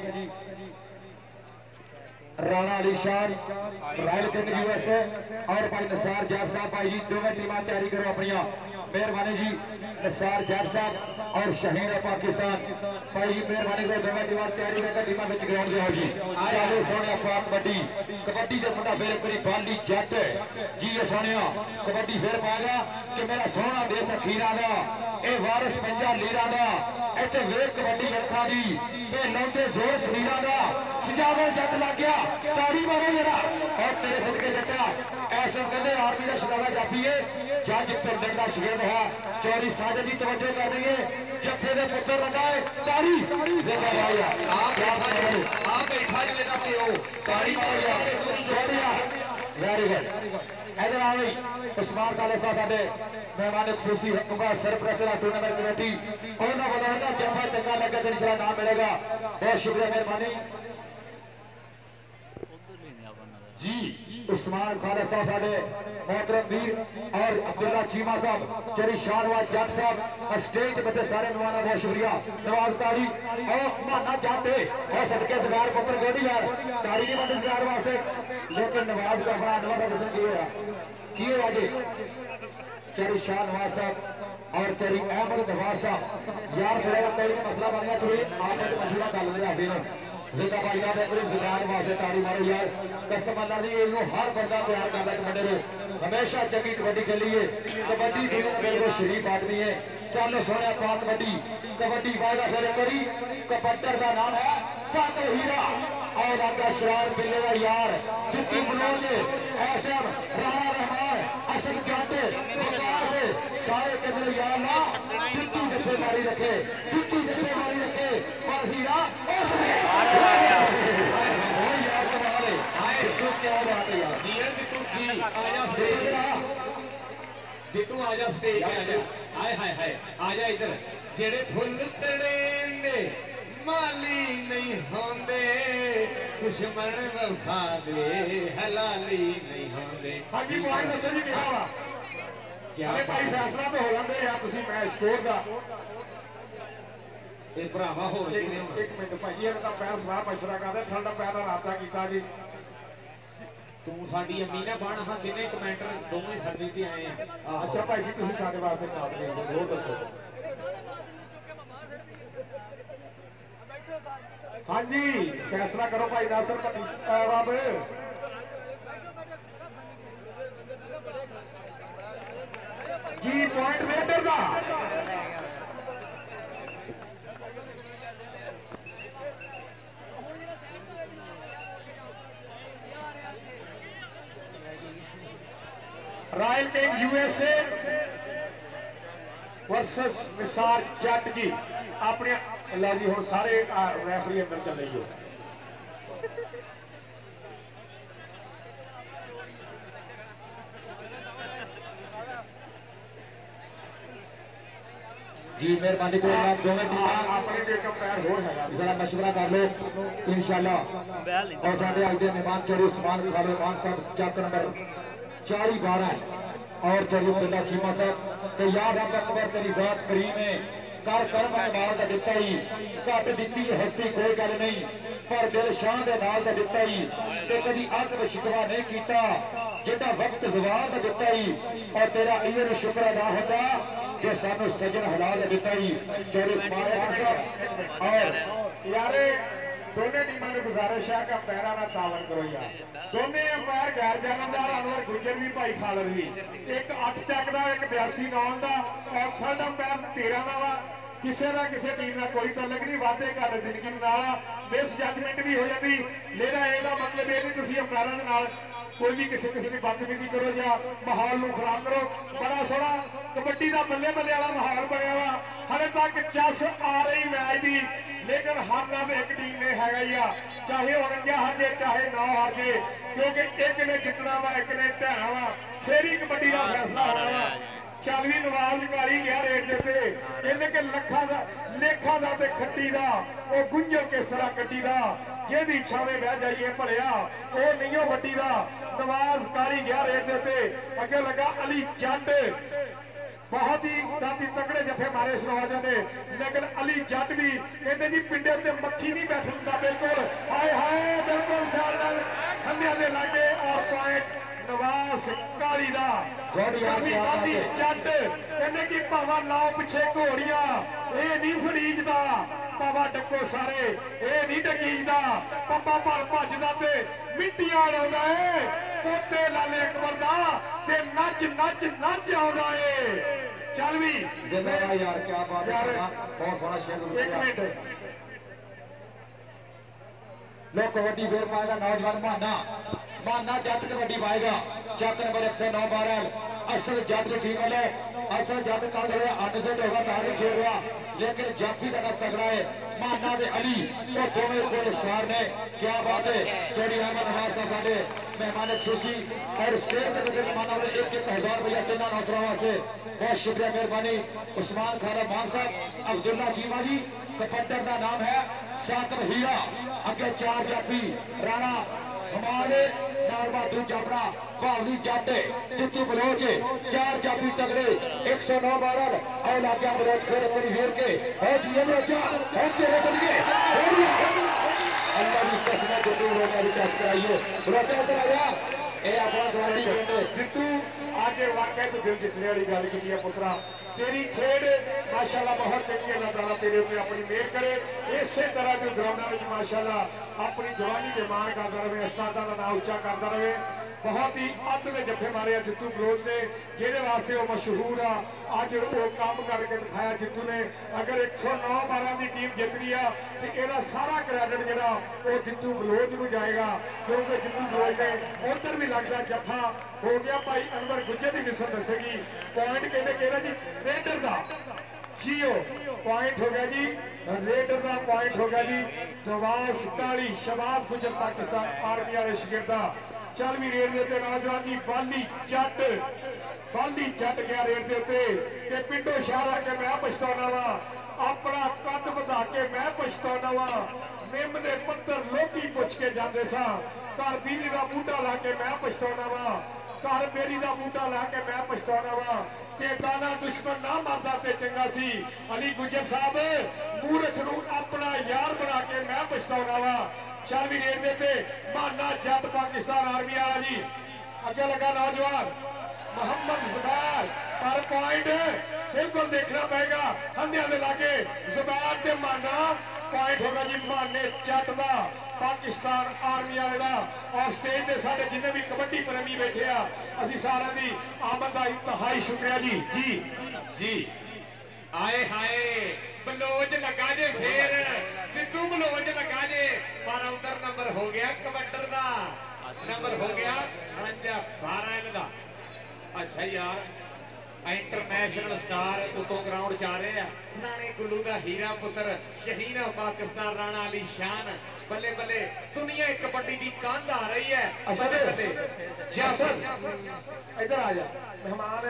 राणा अली शान रॉयल किंग यूएसए और भाई निसार जाट साहब, भाई जी दोवें टीमां तैयारी करो अपनिया, मेहरबानी जी। निसार जाट साहब और शहीन पाकिस्तान, भाई जी मेहरबानी करो दोवें टीमां तैयारी करके टीमां विच ग्राउंड जाओ जी। चाले सोने पा कबड्डी कबड्डी दे मुंडा फिर एक बारी बाली जट जी ये सोने कबड्डी फिर पाएगा कि मेरा सोना देश अखीरा दा ए वारिस पंजा लीरा दा इत्थे वेख कबड्डी लड़खा दी ते लौंदे जोर समीरा दा सजावे जट लग गया ताड़ी मारो जरा और तेरे सदके जट्टा ऐसा कहते आर्मी का शराबा जाफी है जज पिंडर का शगिर्द है चौरी साजद की तवज्जो कर रही है जफे दे पुत्र लगा है ताड़ी जिंदाबाद आप आप बैठा जी लेना पियो ताड़ी मारो यार जोड़िया वेरी गुड इधर आ गई उस्मान खालिसा साडे मेहमान खुसूसी हुक्म सरप्रस्त टूर्नामेंट कमेटी उन्होंने बताया जफा चंगा लगे तो इंशाल्लाह नाम मिलेगा। बहुत शुक्रिया मेहरबानी जी। उस्मान खालिसा साडे मोहतरम वीर और अब्दुल्ला चीमा साहब चरी शाहनवाज जट साहब स्टेज बच्चे सारे मेहमानों बहुत शुक्रिया। नवाज तारी और माना जाते और सदके सरकार पुत्र गोडी यार तारी नहीं बनती सरकार वास्ते लेकिन नवाज का अपना अनवर का दर्शन किए की होया जी चरी शाहनवाज साहब और चरी अहमद नवाज साहब यार थोड़ा कोई नहीं मसला बन गया थोड़ी आपने तो मशवरा कर लिया फिर जिंदाबाद याद है जुबान वास्ते ताड़ी मारो यार कसम अल्लाह दी इनो हर बंदा प्यार करदा है मुंडे नु हमेशा चंगी कबड्डी खेली है कबड्डी दुनिया में बिल्कुल शरीफ आदमी है। चलो सोने पाक कबड्डी कबड्डी वायदा फिर करी कबड्डर का नाम है सातो हीरा और आगा शरार बिल्ले का यार जितनी मनोज ऐसे राणा रहमान असल जट विकास सारे के अंदर यार ना जितनी जफे मारी रखे जितनी जफे मारी रखे बस हीरा क्या बात है यार जी बिट्टू जी आजा स्टेज बिट्टू आजा स्टेज पे आजा हाय हाय हाय आजा इधर जेड़े फुल तड़े ने माली नहीं होंदे दुश्मन वफा दे हलाली नहीं होंदे। हां जी पॉइंट दसो जी क्या वा क्या भाई फैसला तो हो लंदे यार तुसी मैच स्कोर दा ए भरावा हो एक मिनट भाई ये तो पैर सलाह मशवरा करदे ठंडा पैर दा राता कीता जी तू साडी अम्मी ने बन हां किने कमेंटर दोवें सर्दी ते आए हैं। अच्छा भाई जी तुसी साडे वास्ते काम दे जरूर दसो। हाँ जी फैसला करो भाई नासिर भट्टी साहब जी पॉइंट रेडर का royal king USA versus Nisar Jat ji अपने लो जी हम सारे रेफरी अंदर चले गए जी मेहरबानी को आप दोनों टीम अपने भी एक पैर होर है जरा मशवरा कर लो इंशाल्लाह और साडे आज दे मेहमान चौरी उस्मान खालिद मान साहब चक नंबर चाली बारह और चौरी अब्दुल्ला चीमा साहब तो याद रख अकबर तेरी जात करीम है कर कर्म नाल दा दिता ही घट दिती हस्ती कोई गल नहीं पर दिल शान दे नाल दा दिता ही ते कदी अग शिकवा नहीं कीता जिहड़ा वक्त जवाब दा दिता ही और तेरा इयर शुक्र अदा होता कि सानू सजन हलाल दा दिता ही चौरी उस्मान खान साहब और यारे दोनों टीमों ने गुजारिश है कि पैरा ना तावन करो यार दोनों अंपायर गैर जानबदार अनवर गुजर भी भाई खालिद भी एक अठ तक का एक बयासी नौ का और थर्ड अंपायर तेरह का वा किसी का किसी टीम का कोई तलक नहीं वादे घर जिंदगी नाल मिस जजमेंट भी हो जाती लेना यह मतलब ये नहीं तुम अंपायर कोई भी किसी किसी की बदतमीजी करो या माहौल को खराब करो। बड़ा सोहना कबड्डी का बल्ले बल्ले वाला माहौल बनया वा हाले तक चस आ रही मैच की लेकिन हारना तो एक टीम ने है चाहे उनंजा हार जाए चाहे नौ हार जाए क्योंकि एक ने जितना वा एक ने ढहना वा फिर ही कबड्डी का फैसला होना वा। चल भी नवाज कारी गया रेट देते कहते कि लखा का लेखा का खट्टी का वो गुंजल किस तरह कट्टी का ਜਿਹਦੀ ਛਾਵੇਂ ਬਹਿ ਜਾਈਏ ਭਲਿਆ ਉਹ ਨਹੀਂਓ ਵੱਡੀ ਦਾ ਨਵਾਜ਼ ਕਾਲੀ ਗਿਆ ਰੇਟ ਦੇ ਉੱਤੇ ਅੱਗੇ ਲੱਗਾ ਅਲੀ ਜੱਟ बहुत ही राती तगड़े जफे मारे इस नौजवान ने लेकिन अली जट भी कहते जी पिंडे ते मक्खी नहीं बैठ सकता बिल्कुल हाय हाय बिल्कुल साल खंडिया दे लागे और पॉइंट नवाज काली दा जट कहने की भावा लाओ पिछे घोड़ियां ये नहीं फरीजदा भावा डको सारे ये नहीं डकीजदा पप्पा भर भजदा ते मिट्टियां लाउंदा है पोते लाले अकबर दा ते नच नच नच आउंदा है चल भी जिंदाबाद यार क्या बात है बहुत सोहना शेर एक मिनट लोग कबड्डी फेर पाएगा नौजवान माना माना जट कबड्डी पाएगा चक नंबर एक सौ नौ बारह असल जट की टीम वाले असल जट कल जो अनफिट होगा तारी खेल रहा लेकिन जाफी ज्यादा तगड़ा है माना दे अली वो दोवें को स्टार ने क्या बात है चौड़ी अहमद नवाज साहब साडे मेहमान खुशी और स्टेज के माना वाले एक एक हजार रुपया तिना नौसरा वास्ते बहुत शुक्रिया मेहरबानी उस्मान खान मान साहब अब्दुल्ला चीमा जी कपट्टर का नाम है साकब हीरा अगे चार जाफी राणा हमारे नाल बहादुर जाफरा भावली जट तितू बलोच चार जाफी तगड़े एक सौ नौ बारह और लाग्या बलोच फिर अपनी वेर के और जी बलोचा और तेरे सदके अल्लाह की कसम है तितू बलोचा की चेक कराइए बलोचा इधर आ जा ए अपना सवाली कहने जितू आगे वाकई तो दिल जितने वाली गल की है पुत्रा तेरी खेड माशाल्लाह बहुत चंगी अल्लाह ताला तेरे ऊपर अपनी मेहर करे इसे तरह के ग्राउंडा में माशाल्लाह अपनी जवानी के मान करता रहे उस्तादा का नाम उच्चा करता रहे बहुत ही अद में जफे मारे जितू बलोच ने जेदे वास्ते वो मशहूर आ अज वो काम करके दिखाया जितू ने अगर एक सौ नौ बारह की टीम जितनी आ तो यदा सारा क्रैडिट जो वो जितू बलोच को जाएगा क्योंकि जितू बलोच ने उधर भी लगता जफा हो गया भाई अनवर गुज्जर की मिसल दसेगी पॉइंट कहते कहना जी रेडर का जियो पॉइंट हो गया जी रेडर का पॉइंट हो गया जी नवाज काली शबाब गुजर पाकिस्तान आर्मी वाले शिगिरदा चल भी रेड देते नौजवान जी बाली जट बाली जट गया रेड देते ते पिंडो इशारा के मैं पछताना वा अपना कद बढ़ा के मैं पछताना वा निम ने पत्थर लोकी पुछ के जाते सा घर बीवी का बूटा ला के मैं पछताना वा घर बेरी का बूटा ला के मैं पछताना वा ते दाना दुश्मन ना मरदा ते चंगा सी अली गुजर साहब मूर्ख नूं अपना यार बना के मैं पछताना वा चल भी रेड देते माना जट पाकिस्तान आर्मी वाला जी अगे लगा नौजवान मोहम्मद जुबैर पर पॉइंट बिल्कुल देखना पड़ेगा हंदिया के लागे जुबैर ते माना पॉइंट होगा जी माने जट का पाकिस्तान आर्मी वाले का और स्टेज पे सारे जिन्हें भी कबड्डी प्रेमी बैठे आ असी सारा दी आमद का इंतहाई शुक्रिया जी जी जी आए हाय बलोच लगा जे फिर तितू बलोच लगा जे पर उधर नंबर हो गया कबड्डर का नंबर हो गया उनंजा बारह का अच्छा यार इंटरनेशनल स्टार उतो ग्राउंड जा रहे हैं राणे गुल्लू का हीरा पुत्र शहीन पाकिस्तान राणा अली शान बल्ले बल्ले दुनिया कबड्डी की कंध आ रही है बल्ले बल्ले जसर इधर आ जा मेहमान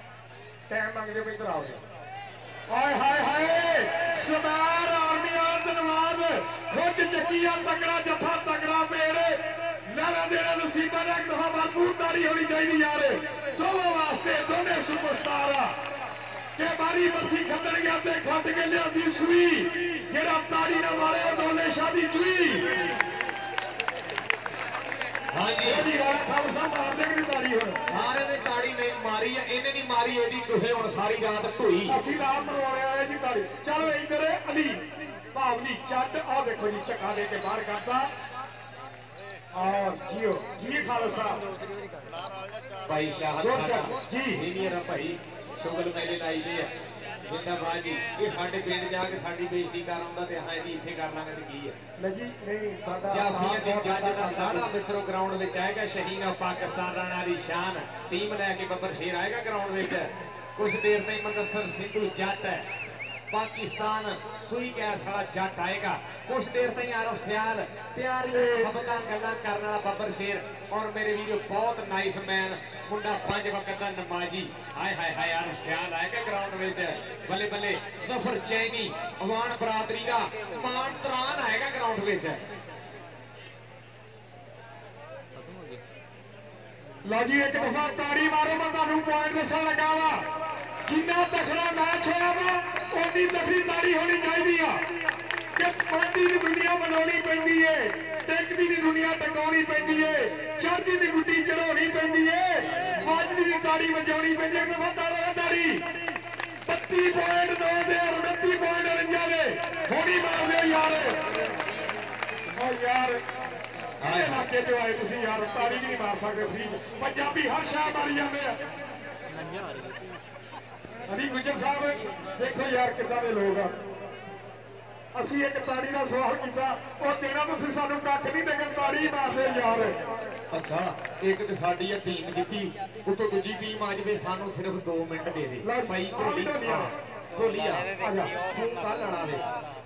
टाइम मांग दे इधर आओ हाय हाय हाय सदार आर्मी नवाज खुद चकिया तगड़ा जफा तगड़ा पेड़ लेना देना नसीबा ने एक दफा भरपूर तारी होनी चाहिए यार दोनों वास्ते दोनों सुपरस्टार के बारी बसी खंदड़ गया ते खट के लिया सुई जेड़ा तारी ना मारे दोले शादी चुई हाँ जी ये राणा खालसा मार दे कि तारी हो सारे ने ताड़ी नहीं मारी है इन्हें नहीं मारी एदी तुहे हुन सारी रात ढोई ਅਸੀਂ ਰਾਤ ਮਰਵਾਉਣੇ ਆਏ ਜੀ ਤਾੜੀ ਚਲੋ ਇੱਧਰ ਅਲੀ ਭਾਵਲੀ ਚੱਟ ਆ ਦੇਖੋ ਜੀ ਧੱਕਾ ਦੇ ਕੇ ਬਾਹਰ ਕਰਤਾ ਔਰ ਜੀਓ ਜੀ ਖਾਲਸਾ भाई शाहद जी सीनियर भाई शुगल मेले लाई दी है जिंदाबाद जी ये साडे पिंड जाके साडी बेइज्जती कर आਉਂਦਾ ਤੇ ਹਾਂ ਜੀ ਇੱਥੇ ਕਰ ਲਾਂਗੇ ਤੇ ਕੀ ਹੈ ਨਹੀਂ ਨਹੀਂ ਸਾਡਾ ਜਾਫੀਆਂ ਦੇ ਜੱਜ ਦਾ ਲਾੜਾ ਮਿੱਤਰੋ ਗਰਾਊਂਡ ਵਿੱਚ ਆਏਗਾ ਸ਼ਹੀਨ ਪਾਕਿਸਤਾਨ ਰਾਣਾ ਅਲੀ ਸ਼ਾਨ ਟੀਮ ਲੈ ਕੇ ਬੱਬਰ ਸ਼ੇਰ ਆਏਗਾ ਗਰਾਊਂਡ ਵਿੱਚ ਕੁਝ ਦੇਰ ਤਾਈਂ ਮੰਦਸਰ ਸਿੰਘੂ ਜੱਟ ਹੈ पाकिस्तान सुई गैस वाला जट आएगा कुछ देर तक आरफ सियाल प्यारी मोहब्बत गल्लां करने वाला बब्बर शेर और मेरे वीडियो बहुत नाइस मैन मुंडा पांच वक्त का नमाजी हाय हाय हाय आरफ सियाल आएगा ग्राउंड में बल्ले बल्ले जफर चैनी अवान बरादरी का मान तरान आएगा ग्राउंड में लो जी एक दफा ताड़ी मारो मैं तुहानू पॉइंट दसन लगा वा जिन्ना तगड़ा मैच होया वा उन्नी तगड़ी ताड़ी होनी चाहिए कि पार्टी की दुनिया बनानी पैंदी है टेकदी की दुनिया टकाउनी पैंदी है चढ़दी की गुड्डी चढ़ाउनी पैंदी है वजदी की ताड़ी वजाउनी पैंदी है एक दफा ताड़ा ताड़ी बत्ती पॉइंट दो दे उनती पॉइंट उनंजा दे होनी मार दो यार ओ यार इलाके चो आए तुम यार तारी भी नहीं मार सकते फ्री पंजाबी हर शाह मारी जाते हैं अली गुजर साहब देखो यार कितना दे लोग असी एक तारी का सवाल किया और कहना तुम सानू कख नहीं लेकिन तारी ही मारते यार अच्छा एक तो साडी टीम जीती उतो दूजी टीम आ जाए सानू सिर्फ दो मिनट दे दे भाई ढोली ढोली आ तू कल आना वे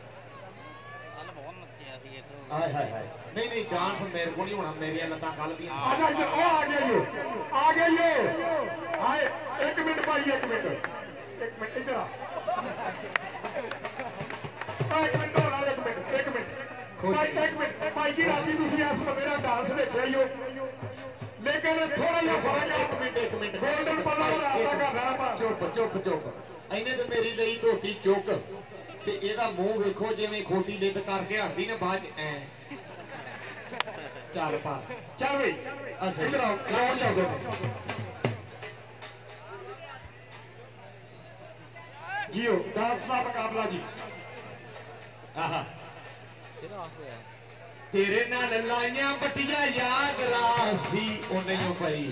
हाय हाय हाय नहीं नहीं डांस मेरे को नहीं होना मेरी लत्तां कल दी आ जा इधर ओ आ गया यो आ गया यो हाय एक मिनट भाई एक मिनट एक मिनट इधर आ एक मिनट और एक मिनट एक मिनट भाई एक मिनट भाई जी राती तुसी इस मेरा डांस देखिया यो लेकिन थोड़ा जिहा फर्क है एक मिनट एक मिनट गोल्डन पल्ला राता करना पा चुप चुप चुप इन्हें तो मेरी ਲਈ ਧੋਤੀ ਚੁੱਕ ਤੇ ਇਹਦਾ ਮੂੰਹ ਵੇਖੋ ਜਿਵੇਂ ਖੋਤੀ ਲਿੱਤ ਕਰਕੇ ਹੱਦੀ ਨੇ ਬਾਅਦ ਚ ਐ ਚੱਲ ਪਾ चल भाई अच्छा इधर आओ आओ जाओ दो जियो डांस का मुकाबला जी आहा तेरे नाल लाइयां बटिया याद रासी ओ नहीं पई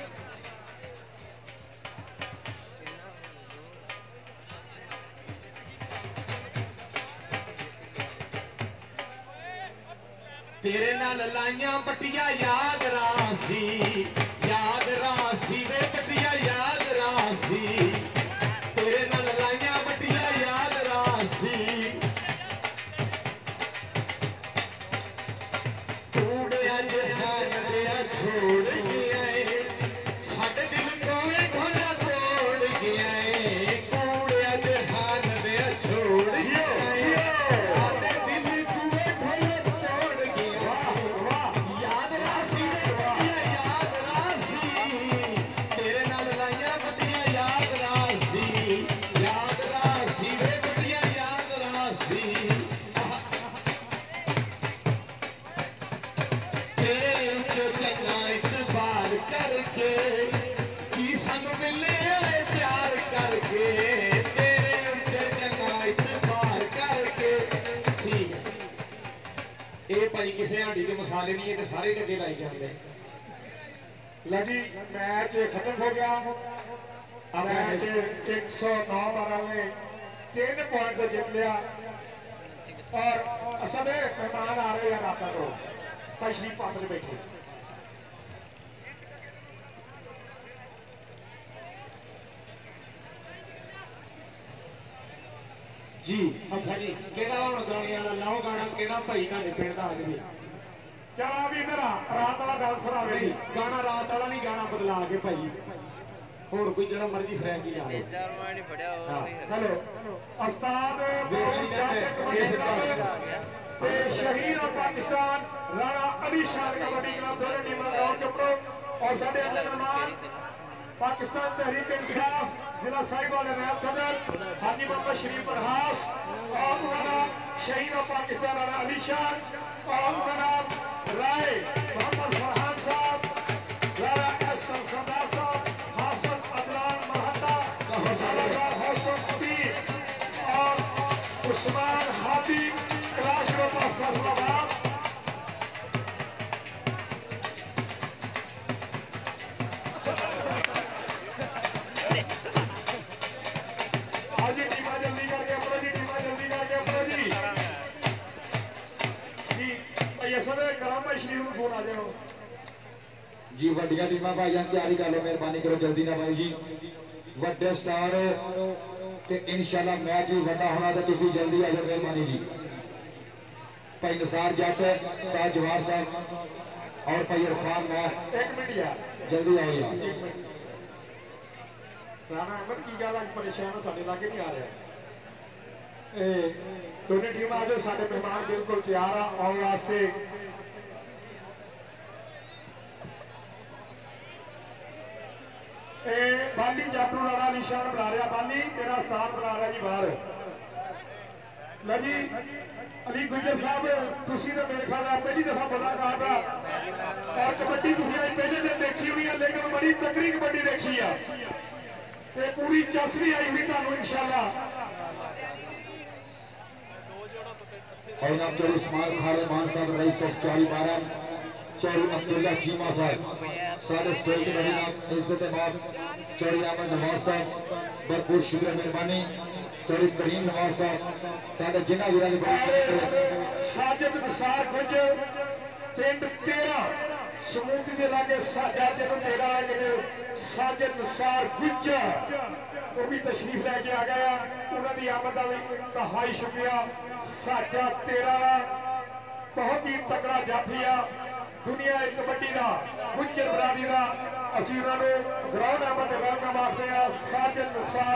तेरे नाल लाइयां बटिया याद रासी याद रासी वे बटिया याद रासी तेरे नाल लाइयां बटिया याद रासी टूटे अज हैन दिया छोड़ गया साडे दिल कोवे ढोला तोड़ गया टूटे अज हैन दिया छोड़ गया किसी हाड़ी के मसाले नहीं है तो सारे लगे लाई जाते लगी मैच खत्म हो गया मैच एक सौ नौ बारह में तीन पॉइंट जीत लिया और सब मेहमान आ रहे हैं राता तो पैसी पंप में बैठे जी अच्छा जी केड़ा हुण गाने वाला लाओ गाना केड़ा भाई तुहाडे पिंड दा आज भी चला भी इधर रात वाला डांसर आवे जी गाना रात वाला नहीं गाना बदला के भाई होर कोई जेड़ा मर्जी फ्रैंक ही ला लो चार मिनट ही फड़िया और हेलो उस्ताद ते शहीद ऑफ पाकिस्तान राणा अली शाह कबड्डी क्लब दोनों टीमां ग्राउंड के ऊपर और साडे अगले मेहमान पाकिस्तान तहरीक इंसाफ जिला साहिबाल नायब सदर हाजी मोहम्मद शरीफ फरहास और उनका शहीद ऑफ पाकिस्तान राणा अली शाह और उनका राय मोहम्मद फरहान साहब राणा एस सरदार साहब हाफिज अदनान महता हौसम सदीर और Usman Hadi class group of Faisalabad ji वड्डियां टीमां भाईजान तैयारी कर लो मेहरबानी करो जल्दी ना भाई जी वड्डे स्टार ते इंशाल्लाह मैच भी वड्डा होना तो तुसी जल्दी आ जाओ मेहरबानी जी भाई निसार जट उस्ताद जवाहर साहब और भाई इरफान नार एक मिनट यार जल्दी आओ यार राणा अहमद की गल अज परेशान साडे लागे नहीं आ रहा ए दोनों टीम आज साडे मेहमान बिल्कुल तैयार आ आने वास्ते ਇਹ ਬਾਲੀ ਜਾਦੂ ਵਾਲਾ ਨਿਸ਼ਾਨ ਬਣਾ ਰਿਹਾ। ਬਾਲੀ ਤੇਰਾ ਸਥਾਨ ਬਣਾ ਰਿਹਾ ਜੀ ਬਾਹਰ। ਲੈ ਜੀ ਅਲੀ ਗੁੱਜਰ ਸਾਹਿਬ ਤੁਸੀਂ ਤਾਂ ਮੇਰੇ ਖਿਆਲ ਨਾਲ ਪਹਿਲੀ ਦਫਾ ਮੁਲਾਕਾਤ ਆ ਔਰ ਕਬੱਡੀ ਤੁਸੀਂ ਅੱਜ ਪਹਿਲੇ ਦਿਨ ਦੇਖੀ ਹੋਣੀ ਆ, ਲੇਕਿਨ ਬੜੀ ਤਕੜੀ ਕਬੱਡੀ ਦੇਖੀ ਆ ਤੇ ਪੂਰੀ ਚਸ ਵੀ ਆਈ ਹੋਈ ਤੁਹਾਨੂੰ ਇਨਸ਼ਾਅੱਲਾ। और नाम चौरी उस्मान खारे मान साहब रईस ऑफ चौरी बारह चौरी अब्दुल्ला चीमा साहब सारे स्टेट के बड़ी नाम इज्जत इमाम चौरी अहमद नवाज साहब भरपूर शुक्रिया मेहरबानी चौरी करीम नवाज साहब सारे जिन्हों वीर की बड़ी साजिद निसार कुछ पिंड तेरा समूह के लागे साजिद तेरा है साजिद निसार कुछ वो भी तशरीफ लैके आ गया। उन्होंने आमद का भी इंतहाई शुक्रिया। साजा तेरा बहुत ही तगड़ा जाफी आ दुनिया एक कबड्डी का गुज्जर बरादरी का। असीं उन्होंने ग्राउंड आमद वेलकम आखते हैं। साजिद निसार